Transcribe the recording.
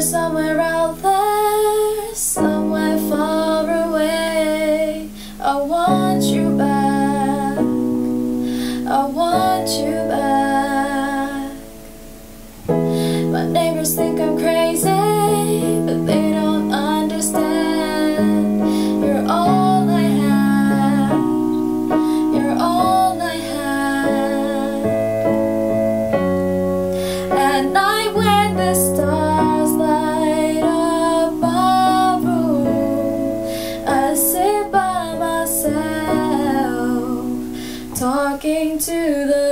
somewhere out there, somewhere far away. I want you back, I want you back. My neighbors think I'm crazy, but they don't understand. You're all I had, you're all I had. At night when the stars light up my room, I sit by myself, talking to the